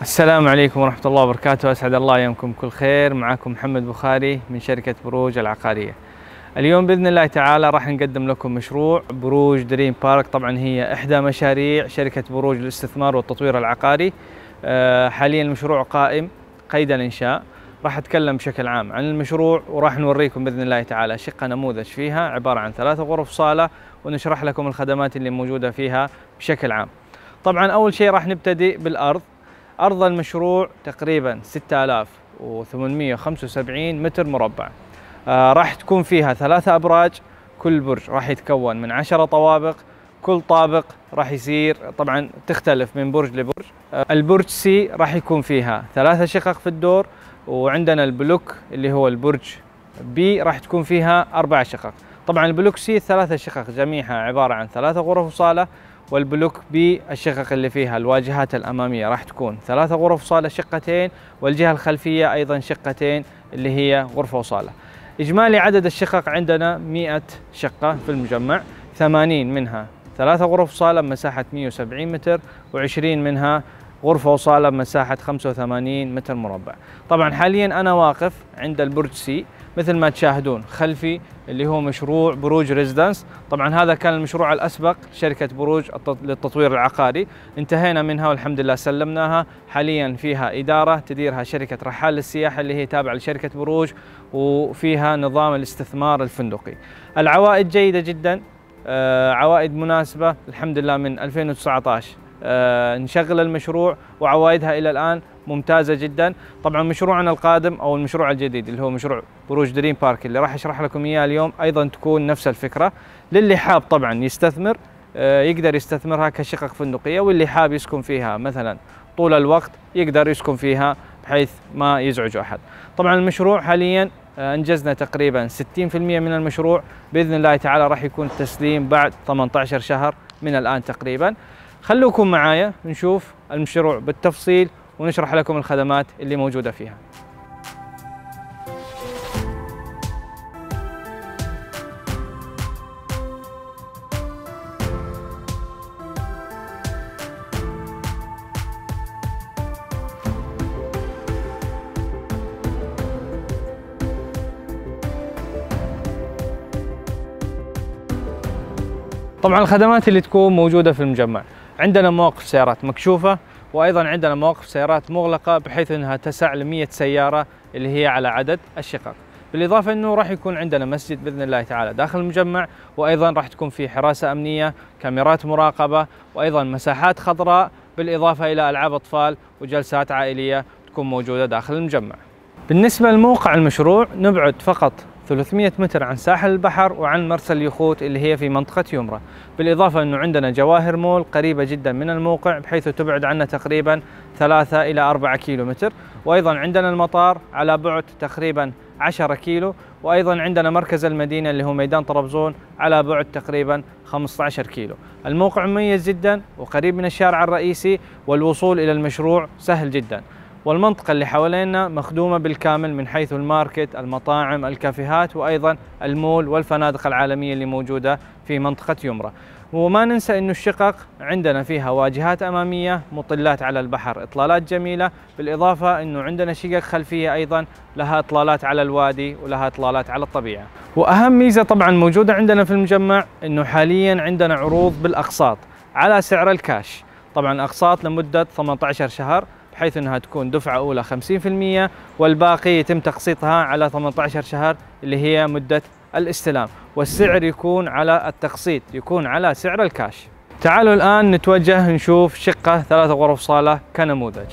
السلام عليكم ورحمة الله وبركاته، أسعد الله يومكم كل خير. معكم محمد بخاري من شركة بروج العقارية. اليوم بإذن الله تعالى راح نقدم لكم مشروع بروج دريم بارك. طبعا هي إحدى مشاريع شركة بروج للاستثمار والتطوير العقاري. حاليا المشروع قائم قيد الإنشاء. راح أتكلم بشكل عام عن المشروع وراح نوريكم بإذن الله تعالى شقة نموذج فيها عبارة عن 3 غرف صالة، ونشرح لكم الخدمات اللي موجودة فيها بشكل عام. طبعا أول شيء راح نبتدئ بالأرض. أرض المشروع تقريبا 6875 متر مربع. راح تكون فيها 3 أبراج، كل برج راح يتكون من 10 طوابق. كل طابق راح يصير طبعا تختلف من برج لبرج. البرج سي راح يكون فيها 3 شقق في الدور، وعندنا البلوك اللي هو البرج بي راح تكون فيها 4 شقق. طبعا البلوك سي 3 شقق جميعها عبارة عن 3 غرف وصالة، والبلوك بي الشقق اللي فيها الواجهات الأمامية راح تكون 3 غرف صالة شقتين، والجهة الخلفية أيضا شقتين اللي هي غرفة وصالة. إجمالي عدد الشقق عندنا 100 شقة في المجمع، 80 منها 3 غرف صالة بمساحة 170 متر، و20 منها غرفة وصالة بمساحة 85 متر مربع. طبعا حاليا أنا واقف عند البرج سي مثل ما تشاهدون خلفي، اللي هو مشروع بروج ريزيدنس. طبعا هذا كان المشروع الأسبق شركة بروج للتطوير العقاري، انتهينا منها والحمد لله سلمناها. حاليا فيها إدارة تديرها شركة رحال للسياحة اللي هي تابعة لشركة بروج، وفيها نظام الاستثمار الفندقي. العوائد جيدة جدا، عوائد مناسبة الحمد لله. من 2019 نشغل المشروع وعوائدها إلى الآن ممتازة جدا. طبعا مشروعنا القادم أو المشروع الجديد اللي هو مشروع بروج دريم بارك اللي راح أشرح لكم إياه اليوم أيضا تكون نفس الفكرة. للي حاب طبعا يستثمر يقدر يستثمرها كشقق فندقية، واللي حاب يسكن فيها مثلا طول الوقت يقدر يسكن فيها بحيث ما يزعج أحد. طبعا المشروع حاليا أنجزنا تقريبا 60% من المشروع. بإذن الله تعالى راح يكون التسليم بعد 18 شهر من الآن تقريبا. خلوكم معايا نشوف المشروع بالتفصيل ونشرح لكم الخدمات اللي موجودة فيها. طبعا الخدمات اللي تكون موجودة في المجمع، عندنا مواقف سيارات مكشوفة، وأيضا عندنا مواقف سيارات مغلقة بحيث أنها تسع ل100 سيارة اللي هي على عدد الشقق. بالإضافة أنه راح يكون عندنا مسجد بإذن الله تعالى داخل المجمع، وأيضا راح تكون في حراسة أمنية، كاميرات مراقبة، وأيضا مساحات خضراء، بالإضافة إلى ألعاب أطفال وجلسات عائلية تكون موجودة داخل المجمع. بالنسبة لموقع المشروع، نبعد فقط 300 متر عن ساحل البحر وعن مرسى اليخوت اللي هي في منطقة يمرة. بالإضافة أنه عندنا جواهر مول قريبة جدا من الموقع بحيث تبعد عنا تقريبا 3 إلى 4 كيلو متر، وأيضا عندنا المطار على بعد تقريبا 10 كيلو، وأيضا عندنا مركز المدينة اللي هو ميدان طرابزون على بعد تقريبا 15 كيلو. الموقع مميز جدا وقريب من الشارع الرئيسي، والوصول إلى المشروع سهل جدا. والمنطقة اللي حوالينا مخدومة بالكامل من حيث الماركت، المطاعم، الكافيهات، وأيضا المول والفنادق العالمية اللي موجودة في منطقة يمرة. وما ننسى أنه الشقق عندنا فيها واجهات أمامية مطلات على البحر، إطلالات جميلة، بالإضافة أنه عندنا شقق خلفية أيضا لها إطلالات على الوادي ولها إطلالات على الطبيعة. وأهم ميزة طبعا موجودة عندنا في المجمع أنه حاليا عندنا عروض بالأقساط على سعر الكاش. طبعا أقساط لمدة 18 شهر بحيث أنها تكون دفعة أولى 50%، والباقي يتم تقسيطها على 18 شهر اللي هي مدة الاستلام، والسعر يكون على التقسيط يكون على سعر الكاش. تعالوا الآن نتوجه نشوف شقة 3 غرف صالة كنموذج.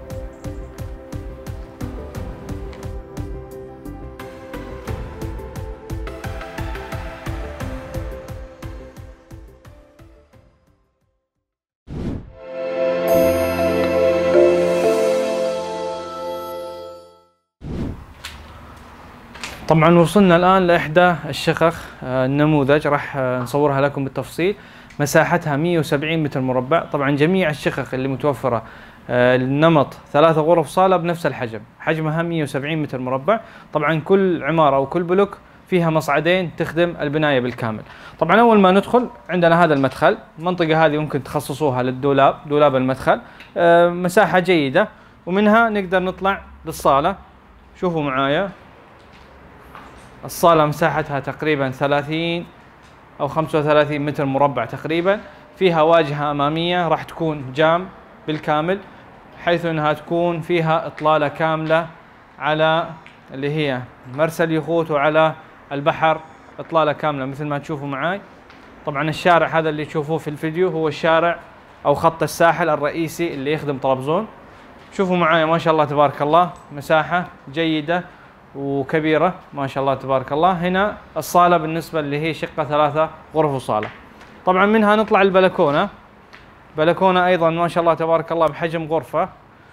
طبعا وصلنا الآن لإحدى الشقق النموذج، راح نصورها لكم بالتفصيل. مساحتها 170 متر مربع. طبعا جميع الشقق اللي متوفرة النمط 3 غرف صالة بنفس الحجم، حجمها 170 متر مربع. طبعا كل عمارة أو كل بلوك فيها مصعدين تخدم البناية بالكامل. طبعا أول ما ندخل عندنا هذا المدخل، المنطقة هذه ممكن تخصصوها للدولاب، دولاب المدخل. مساحة جيدة، ومنها نقدر نطلع للصالة. شوفوا معايا الصالة مساحتها تقريبا 30 أو 35 متر مربع تقريبا. فيها واجهة أمامية راح تكون جام بالكامل، حيث أنها تكون فيها إطلالة كاملة على اللي هي مرسى اليخوت وعلى البحر، إطلالة كاملة مثل ما تشوفوا معاي. طبعا الشارع هذا اللي تشوفوه في الفيديو هو الشارع أو خط الساحل الرئيسي اللي يخدم طرابزون. شوفوا معايا ما شاء الله تبارك الله، مساحة جيدة وكبيرة ما شاء الله تبارك الله. هنا الصالة بالنسبة اللي هي شقة 3 غرف وصالة. طبعا منها نطلع البلكونة، بلكونة أيضا ما شاء الله تبارك الله بحجم غرفة.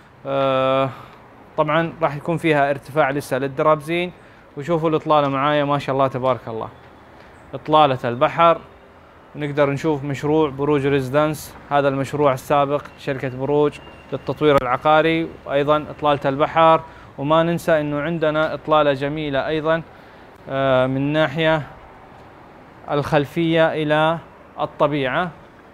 طبعا راح يكون فيها ارتفاع لسه للدرابزين. وشوفوا الإطلالة معايا ما شاء الله تبارك الله، إطلالة البحر. ونقدر نشوف مشروع بروج ريزيدنس، هذا المشروع السابق شركة بروج للتطوير العقاري، وأيضا إطلالة البحر. وما ننسى أنه عندنا إطلالة جميلة أيضا من ناحية الخلفية إلى الطبيعة.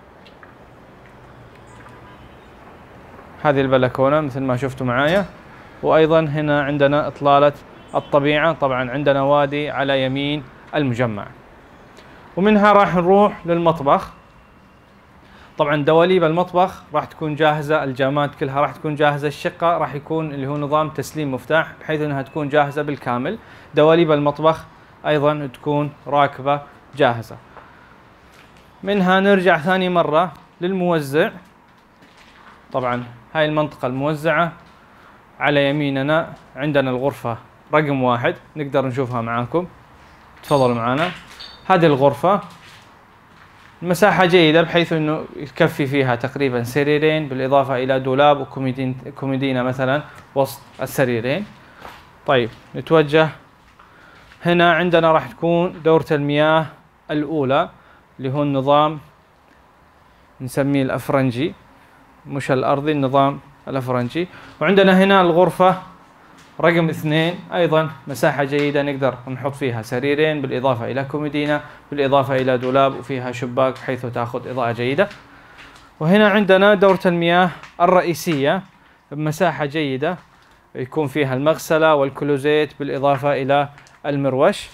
هذه البلكونة مثل ما شفتوا معايا. وأيضا هنا عندنا إطلالة الطبيعة، طبعا عندنا وادي على يمين المجمع. ومنها راح نروح للمطبخ. طبعا دواليب المطبخ راح تكون جاهزة، الجامات كلها راح تكون جاهزة. الشقة راح يكون اللي هو نظام تسليم مفتاح بحيث انها تكون جاهزة بالكامل. دواليب المطبخ ايضا تكون راكبة جاهزة. منها نرجع ثاني مرة للموزع. طبعا هاي المنطقة الموزعة على يميننا عندنا الغرفة رقم 1، نقدر نشوفها معاكم. تفضلوا معنا. هذه الغرفة المساحة جيدة بحيث انه يكفي فيها تقريبا سريرين بالاضافة الى دولاب وكوميدينا مثلا وسط السريرين. طيب نتوجه هنا. عندنا راح تكون دورة المياه الاولى اللي هو النظام نسميه الافرنجي، مش الارضي، النظام الافرنجي. وعندنا هنا الغرفة رقم 2 ايضا مساحة جيدة، نقدر نحط فيها سريرين بالاضافة الى كوميدينا بالاضافة الى دولاب، وفيها شباك بحيث تاخذ اضاءة جيدة. وهنا عندنا دورة المياه الرئيسية بمساحة جيدة، يكون فيها المغسلة والكلوزيت بالاضافة الى المروش.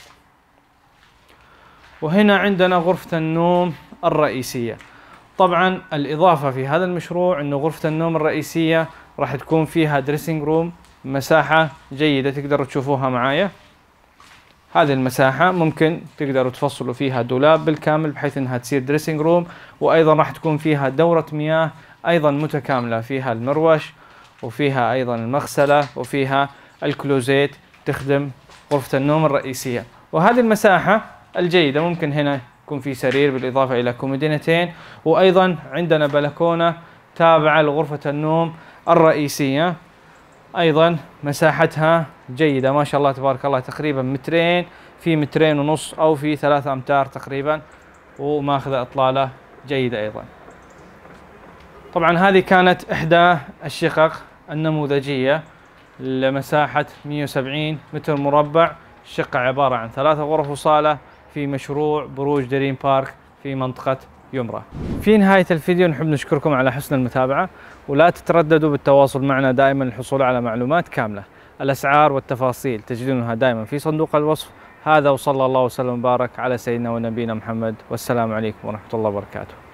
وهنا عندنا غرفة النوم الرئيسية. طبعا الاضافة في هذا المشروع انه غرفة النوم الرئيسية راح تكون فيها دريسنج روم، مساحة جيدة تقدروا تشوفوها معايا. هذه المساحة ممكن تقدروا تفصلوا فيها دولاب بالكامل بحيث انها تصير دريسنج روم. وايضا راح تكون فيها دورة مياه ايضا متكاملة، فيها المروش وفيها ايضا المغسلة وفيها الكلوزيت تخدم غرفة النوم الرئيسية. وهذه المساحة الجيدة ممكن هنا يكون في سرير بالاضافة الى كوميدينتين. وايضا عندنا بلكونة تابعة لغرفة النوم الرئيسية، ايضا مساحتها جيدة ما شاء الله تبارك الله، تقريبا مترين في 2.5 متر او في 3 امتار تقريبا، وماخذة اطلالة جيدة ايضا. طبعا هذه كانت احدى الشقق النموذجية لمساحة 170 متر مربع. الشقة عبارة عن 3 غرف وصالة في مشروع بروج دريم بارك في منطقة يمرة. في نهاية الفيديو نحب نشكركم على حسن المتابعة، ولا تترددوا بالتواصل معنا دائما للحصول على معلومات كاملة. الأسعار والتفاصيل تجدونها دائما في صندوق الوصف. هذا وصلى الله وسلم وبارك على سيدنا ونبينا محمد، والسلام عليكم ورحمة الله وبركاته.